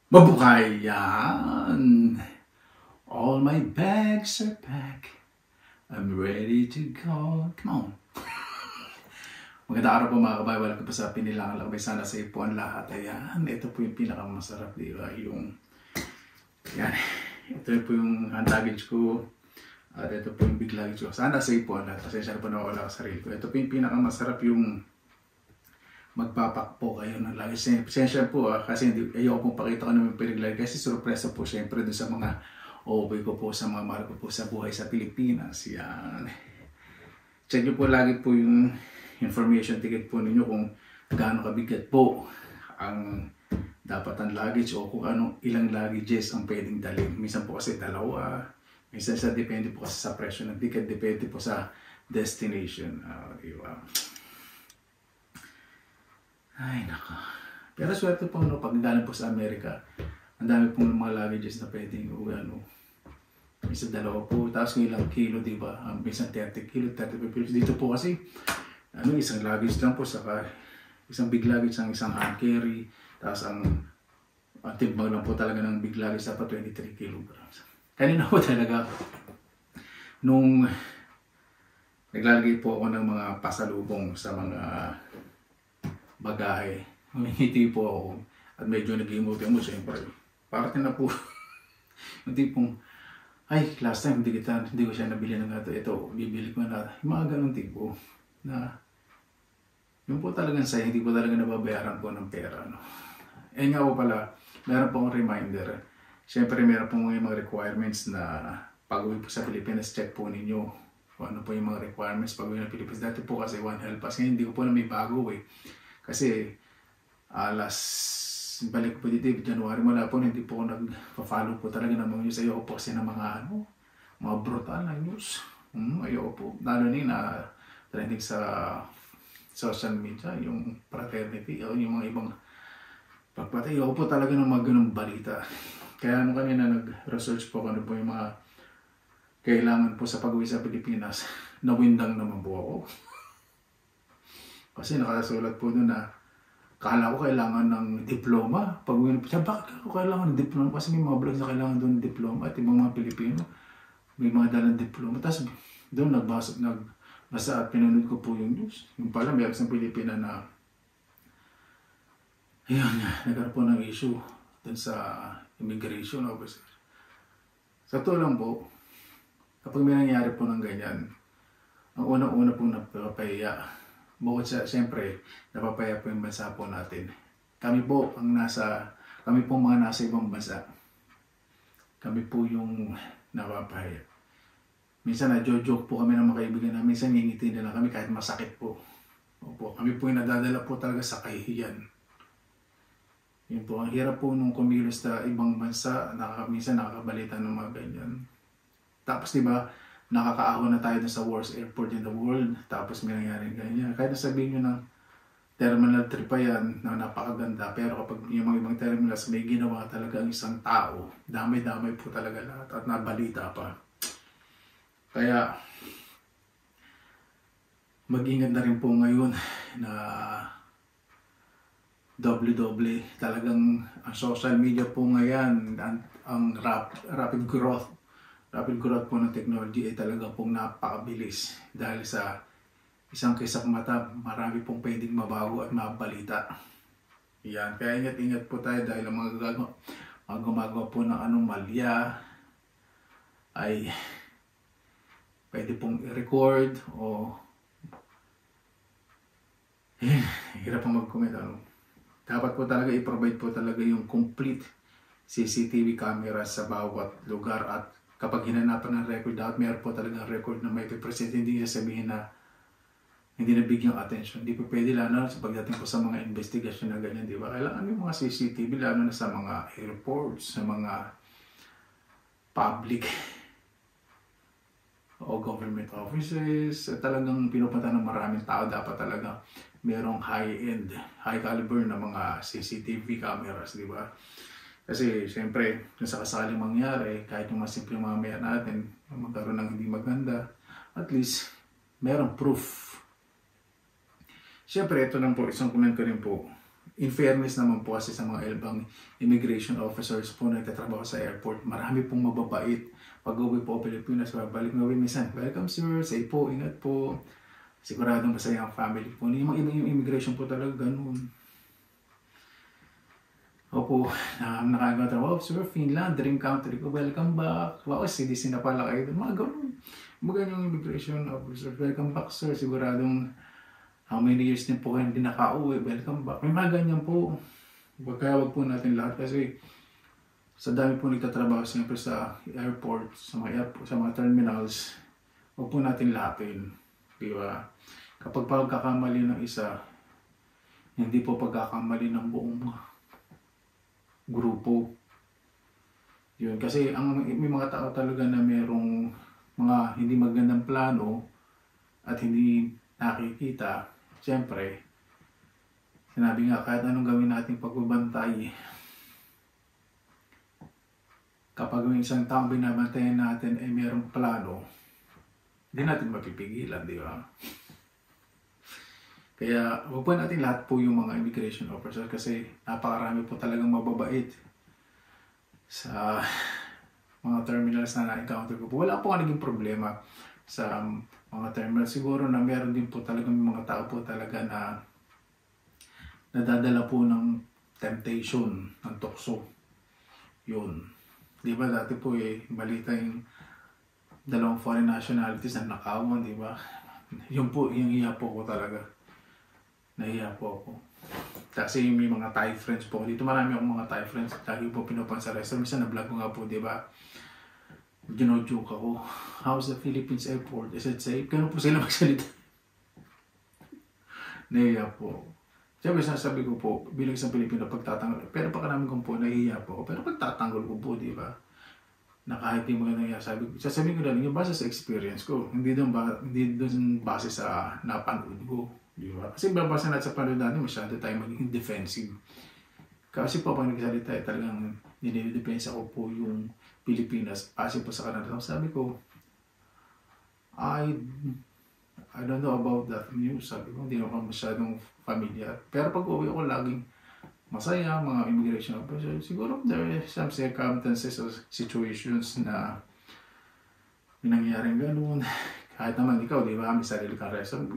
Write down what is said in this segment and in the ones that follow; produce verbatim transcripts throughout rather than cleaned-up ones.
Mabuhay yan! All my bags are packed. I'm ready to go. Come on. Magandang araw po mga kabayan. Wala ko pa sa pinilangan lakbay. Sana sa iyo po ang lahat. Ayan. Ito po yung pinakamasarap. Diba? Yung... Yan. Ito po yung hand luggage ko. At ito po yung big luggage ko. Sana sa iyo po ang lahat. Kasi siya po nawawala ko sarili ko. Ito po yung pinakamasarap yung... magpapak po kayo ng luggage. Pasensya po ah, kasi hindi, ayaw pong pakita ko naman pinaglalagay kasi surpresa po syempre doon sa mga O B ko po, sa mga mahal ko po sa buhay sa Pilipinas. Yan. Check nyo po lagi po yung information ticket po ninyo kung gaano kabigat po ang dapat ang luggage o kung anong ilang luggages ang pwedeng dalhin. Minsan po kasi dalawa, minsan sa depende po kasi sa presyo ng ticket, depende po sa destination. Uh, diba? Ay, naka. Pero swerte po, no, pag galing po sa Amerika, ang dami pong mga luggages na pwedeng o ano. Minsan dalawa po, tapos ng ilang kilo, di ba? Um, minsan thirty kilo, thirty-five kilos. Dito po kasi, ano, isang luggage lang po, saka isang big luggage, ang isang hand carry, tapos ang, ang timbang lang po talaga ng big luggage, dapat twenty-three kilograms. Kanina po talaga, nung naglalagay po ako ng mga pasalubong sa mga bagahe, humingiti po ako at medyo nag-emote mo siyempre. Parte na po yung tipong, ay, last time hindi kita, hindi ko siya nabili ng gato. Ito, bibili ko na. Yung mga ganun tipo na yung po talagang saya, hindi po talaga nababayaran ko ng pera. No? Eh nga po pala, meron po akong reminder. Siyempre, meron po mga requirements na pag-uwi po sa Pilipinas, check po ninyo kung ano po yung mga requirements pag-uwi ng Pilipinas. Dati po kasi One Health Pass, ngayon hindi ko po na may bago eh. Kasi alas balik po dito, January mula po, hindi po ako nag-follow po talaga ng mga news. Ayoko po kasi ng mga ano, mga brutal na news. Hmm, ayoko po. Lalo na na trending sa social media, yung fraternity, o yung mga ibang pagpatay. Ayoko po talaga ng mga ganung balita. Kaya ano kanina nag-research po ano po yung mga kailangan po sa pag-uwi sa Pilipinas. Nawindang naman po ako. Kasi nakasulat po doon na kala ko kailangan ng diploma. Pag uwi siya, bakit ako kailangan ng diploma? Kasi may mga vlogs na kailangan doon ng diploma at yung mga Pilipino may mga dalang diploma. Tapos doon nagbasa, nag, nasa at pinunod ko po yung news. Yung pala may isang Pilipina na ayun, nagkaroon po ng issue doon sa immigration officer. Sa to lang po, kapag may nangyari po ng ganyan, ang unang-una pong napapahiya. Bukod sa, siyempre, napapaya po yung bansa po natin. Kami po ang nasa, kami po mga nasa ibang bansa. Kami po yung napapaya. Minsan na-joke po kami ng mga kaibigan namin, minsan ngingiti na lang kami kahit masakit po. Opo, kami po yung nadadala po talaga sa kahihiyan. Yun po, ang hirap po nung kumilos sa ibang bansa, nakaka, minsan nakakabalita ng mga ganyan. Tapos diba, nakakaahon na tayo sa worst airport in the world, tapos may nangyari ganyan. Kahit nasabihin nyo ng terminal three pa yan, na napakaganda, pero kapag yung mga ibang terminals may ginawa talaga ang isang tao, damay-damay po talaga lahat at nabalita pa. Kaya, mag-ingat na rin po ngayon na doble-doble. Talagang ang social media po ngayon, ang, ang rap, rapid growth, rapid growth po ng technology ay talaga pong napakabilis dahil sa isang kisap mata, marami pong pwedeng mabago at mabalita. Yan, kaya ingat-ingat po tayo dahil ang mga gagawa, mga gumagawa po ng anomalya ay pwede pong i-record o eh, hirap pong mag-comment. Ano. Dapat po talaga i-provide po talaga yung complete C C T V camera sa bawat lugar at kapag hinanapan ng record, dapat meron po talagang record na may present. Hindi niya sabihin na hindi nabigyang attention. Hindi po pwede lalo sa pagdating po sa mga investigation na ganyan, di ba? Kailangan yung mga C C T V lalo na sa mga airports, sa mga public o government offices. Talagang pinupunta ng maraming tao. Dapat talaga merong high-end, high caliber na mga C C T V cameras, di ba? Kasi siyempre, kung sakasaling mangyari, kahit yung mga simpleng mamaya natin, magkaroon ng hindi maganda, at least, merong proof. Siyempre, ito lang po, isang comment ko rin po, in fairness naman po kasi sa mga ibang immigration officers po na nagtatrabaho sa airport, marami pong mababait. Pag uwi po Pilipinas, babalik na uwi minsan, welcome sir, say po, ingat po. Siguradong masaya ang family po. Yung mga ibang immigration po talaga ganun. Opo, na nakakita, wow sir, Finland, dream country ko, welcome back. Wow, C D C na pala kayo doon. Mga ganun. Mga yung immigration officer, welcome back sir, siguradong how many years din po kayo hindi nakauwi, welcome back. May mga ganyan po. Kaya wag po natin lahat kasi sa dami po nagtatrabaho siyempre sa airport, sa mga airport, sa mga terminals, wag po natin lahatin. Di ba? Kapag pagkakamali ng isa, hindi po pagkakamali ng buong grupo. Yun. Kasi ang, may mga tao talaga na mayroong mga hindi magandang plano at hindi nakikita. Siyempre, sinabi nga kahit anong gawin natin pagbabantay, kapag may isang taong binabantayan natin ay mayroong plano, hindi natin mapipigilan, di ba? Kaya huwag po natin lahat po yung mga immigration officers kasi napakarami po talagang mababait sa mga terminals na na-encounter ko po. Wala po ka naging problema sa mga terminals. Siguro na meron din po talagang mga tao po talaga na nadadala po ng temptation, ng tukso. Yun. Di ba dati po eh, balita yung dalawang foreign nationalities na nakawan, di ba? Yun po, yung iya po ko talaga. Nahiya po ako. Kasi may mga Thai friends po. Dito marami akong mga Thai friends. Lagi po pinupan sa restaurant. Minsan na-vlog ko nga po, di ba? Gino-joke ako. How's the Philippines airport? Is it safe? Ganun po sila magsalita. Nahiya po. Siyempre, sasabi ko po, bilang isang Pilipino, pagtatanggol. Pero pagka namin ko po, nahiya po. Pero pagtatanggol ko po, di ba? Na kahit yung mga nahiya, sabi ko, sasabihin ko lang, yung base sa experience ko. Hindi doon, ba, hindi doon base sa napanood ko. Di ba? Kasi babasa natin sa panood natin, masyado tayo maging defensive. Kasi po, pag nagsalita, eh, talagang ninidepensa ko po yung Pilipinas. Kasi po sa Canada, sabi ko, I, I don't know about that news. Sabi ko, hindi ako masyadong familiar. Pero pag uwi ako, laging masaya, mga immigration officers. Siguro there are some circumstances or situations na may nangyaring ganun. Kahit naman ikaw, di ba, may sarili kang reason.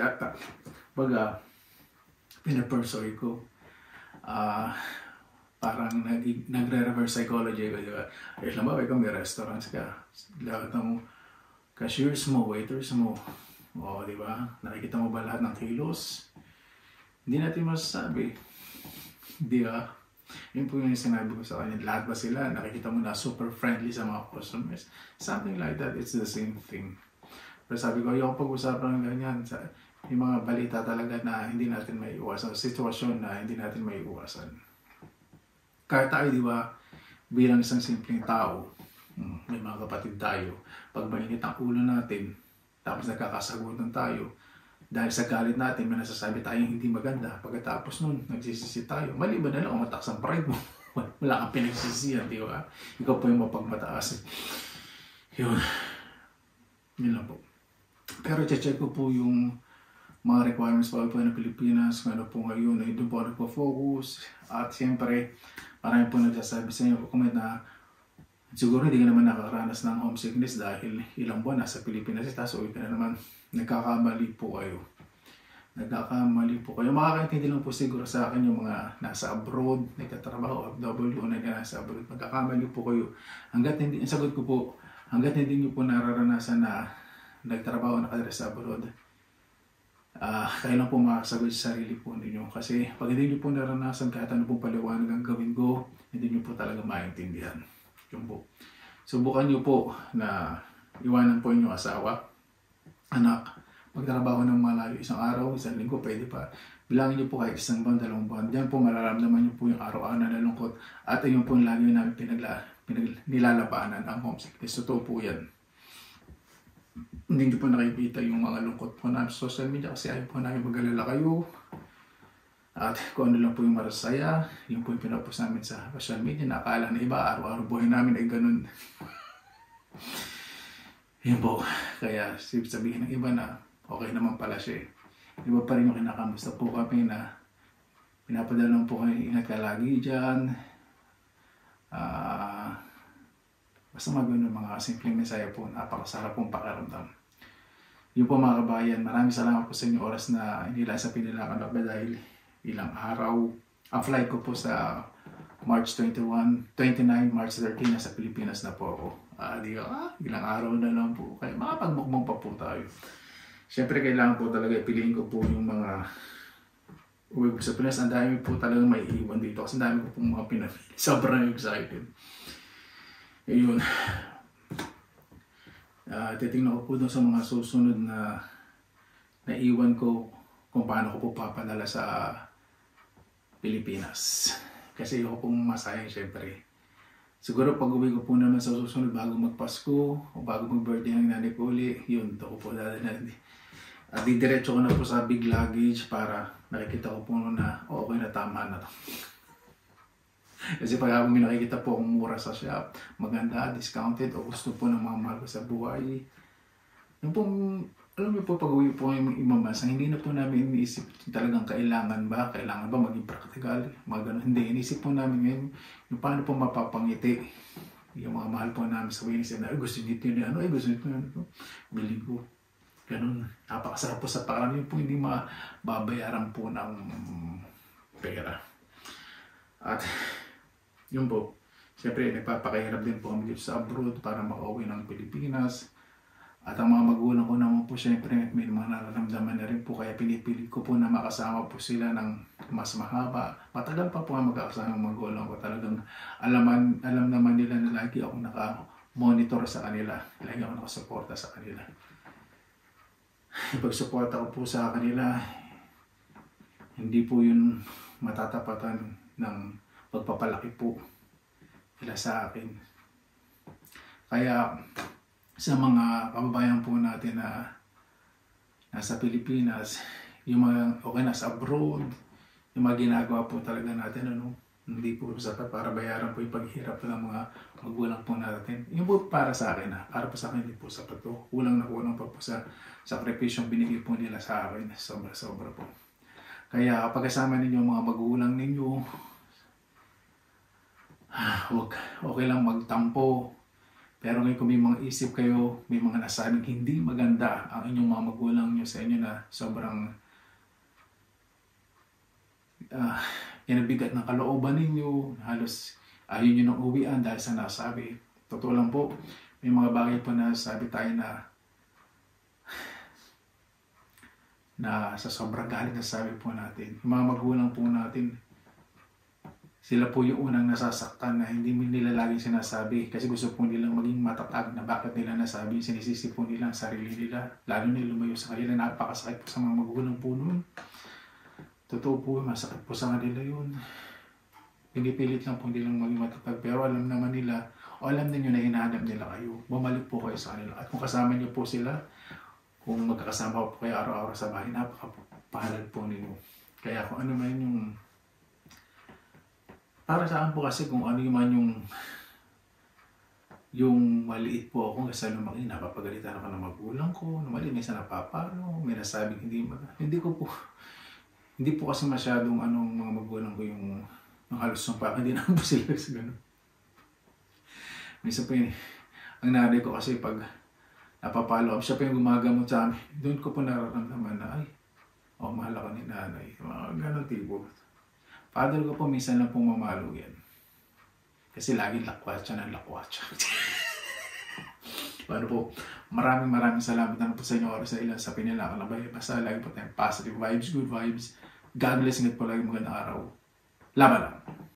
Baga, pinapersoy ko. Ah, uh, parang nag nagre-reverse psychology ko, di ba? Ay, alam ba, ikaw may restaurants ka. Lahat ng cashiers mo, waiters mo. O, di ba? Nakikita mo ba lahat ng kilos? Hindi natin masasabi. Di ba? Yun po yung sinabi ko sa kanya. Lahat ba sila? Nakikita mo na super friendly sa mga customers. Something like that. It's the same thing. Pero sabi ko, ayoko pag-usapan ng ganyan. Yung mga balita talaga na hindi natin may iwasan. Sitwasyon na hindi natin may iwasan. Kahit tayo, di ba, bilang isang simpleng tao, may mga kapatid tayo, pag mainit ang ulo natin, tapos nagkakasagutan tayo, dahil sa galit natin, may nasasabi tayong hindi maganda. Pagkatapos nun, nagsisisi tayo. Mali ba na lang, umataas ang pride mo? Wala kang pinagsisihan, di ba? Ikaw po yung mapagmataas. Yun. Yun lang po. Pero check ko po yung mga requirements pa po ng Pilipinas, kung ano po ngayon, ay doon po ako nagpo-focus. At siyempre, marami po nagsasabi sa inyo, comment na siguro hindi ka naman nakakaranas ng homesickness dahil ilang buwan nasa Pilipinas, tapos uwi ka na naman. Nagkakamali po kayo. Nagkakamali po kayo. Makakaintindi lang po siguro sa akin yung mga nasa abroad, nagtatrabaho, F W, na nasa abroad. Nagkakamali po kayo. Hanggat hindi, ang sagot ko po, hanggat hindi nyo po nararanasan na nagtrabaho na kadres sa abroad, uh, kayo lang po makasagot sa sarili po ninyo. Kasi pag hindi nyo po naranasan kahit ano pong paliwanag ang gawin ko, hindi nyo po talaga maintindihan. Yung po. Subukan nyo po na iwanan po inyong asawa, anak, magtrabaho ng malayo isang araw, isang linggo, pwede pa. Bilangin nyo po kahit isang buwan, dalawang buwan. Diyan po mararamdaman nyo po yung araw-araw na nalungkot. At ayun po yung lagi namin pinagla, pinag, nilalabanan ang homesickness. Totoo po yan. Hindi nyo po nakikita yung mga lungkot po namin sa social media kasi ayaw po namin mag-alala kayo. At kung ano lang po yung marasaya, yun po yung pinapost namin sa social media. Nakakala na iba, araw-araw buhay namin ay ganun. Yun po. Kaya sabihin ng iba na okay naman pala siya. Iba pa rin yung kinakamusta po kami na Pinapadala lang po kayo, ingat ka lagi dyan. Ah, basta magano mga simpleng mensahe po, napakasarap pong pakiramdam. Yun po mga kabayan, maraming salamat po sa inyong oras na inila sa pinilakan ba dahil ilang araw. Ang flight ko po sa March twenty-one, twenty-nine, March thirteen, nasa Pilipinas na po ako. Ah, di ka, ah, ilang araw na lang po. Kaya makapagmukmang pa po tayo. Siyempre kailangan po talaga ipiliin ko po yung mga uwi po sa Pinas. Ang dami po talagang may iwan dito kasi ang dami po pong mga pinamili. Sobrang excited. Ayun. Uh, titingnan ko po doon sa mga susunod na naiwan ko kung paano ko po papadala sa Pilipinas. Kasi ako pong masayang syempre. Siguro pag uwi ko po naman sa susunod bago magpasko o bago mag-birthday ng nanay ko uli, yun, ito ko po dadalhin. At didiretso ko na po sa big luggage para nakikita ko po na oh, okay na, tama na to. Kasi pag ako may nakikita po kung mura sa shop, maganda, discounted, o gusto po ng mga mahal ko sa buhay. Yung pong, alam mo po, pag uwi po yung ibang bansa, hindi na po namin iniisip talagang kailangan ba, kailangan ba maging practical, mga ganun. Hindi, iniisip po namin ngayon, yung paano po mapapangiti. Yung mga mahal po namin sa Winnings, na, ay gusto nito yun, ano, ay gusto nito yun, bili ko. Ganun, napakasarap po sa pakiramdam, yung po hindi mababayaran po ng pera. At yun po, siyempre nagpapakahirap din po kami dito sa abroad para makauwi ng Pilipinas. At ang mga magulang ko naman po, siyempre may mga nararamdaman na rin po, kaya pinipilit ko po na makasama po sila ng mas mahaba. Matagal pa po ang magkakasama ng magulang ko. Talagang alaman, alam naman nila na lagi ako naka-monitor sa kanila. Lagi ako nakasuporta sa kanila. Ipagsuporta ko po sa kanila, hindi po yun matatapatan ng pagpapalaki po nila sa akin. Kaya sa mga kababayan po natin na nasa Pilipinas, yung mga okay nasa abroad, yung mga ginagawa po talaga natin, ano, hindi po sapat para bayaran po yung paghirap ng mga magulang po natin. Yung po para sa akin, ha? Para po sa akin, hindi po sapat po. Kulang na kulang pa po sa sakripisyong binigay po nila sa akin. Sobra-sobra po. Kaya pagkasama ninyo mga magulang ninyo, wag, okay lang magtampo. Pero ngayon kung may mga isip kayo, may mga nasabing hindi maganda ang inyong mga magulang nyo sa inyo na sobrang uh, inabigat ng kalooban ninyo, halos ayaw nyo nang uwian dahil sa nasabi. Totoo lang po, may mga bagay po na sabi tayo na na sa sobrang galit na sabi po natin. Yung mga magulang po natin, sila po yung unang nasasaktan na hindi nila laging sinasabi kasi gusto po nilang maging matatag na bakit nila nasabi, sinisisi po nila ang sarili nila, lalo na lumayo sa kanila. Napakasakit po sa mga magulang po nun. Totoo po, masakit po sa kanila yun. Pinipilit lang po nilang maging matatag, pero alam naman nila o alam ninyo na hinahanap nila kayo. Bumalik po kayo sa kanila. At kung kasama niyo po sila, kung magkakasama po kayo araw-araw sa bahay, napakapahalal po ninyo. Kaya kung ano man yung para sa akin po kasi kung ano yung man yung yung maliit po ako kasi lumaki, napapagalitan ako ng magulang ko, maliit, minsan napapalo, may nasabing hindi hindi ko po hindi po kasi masyadong anong mga magulang ko yung, yung halos yung pa, hindi na po sila sa gano'n. Minsan po yun, ang nanay ko kasi pag napapalo ako, siya po yung gumagamot sa amin, doon ko po nararamdaman na ay, oh, mahal ako ni nanay, mga gano'n tipo. Father ko po, minsan lang pong mamalo yan. Kasi lagi lakwatsa ng lakwatsa. Paano po, maraming maraming salamat na po sa inyo oras sa ilan sa pinilakalabay. Basta lagi po tayong positive vibes, good vibes. God bless, ingat po lagi, magandang araw. Laban lang.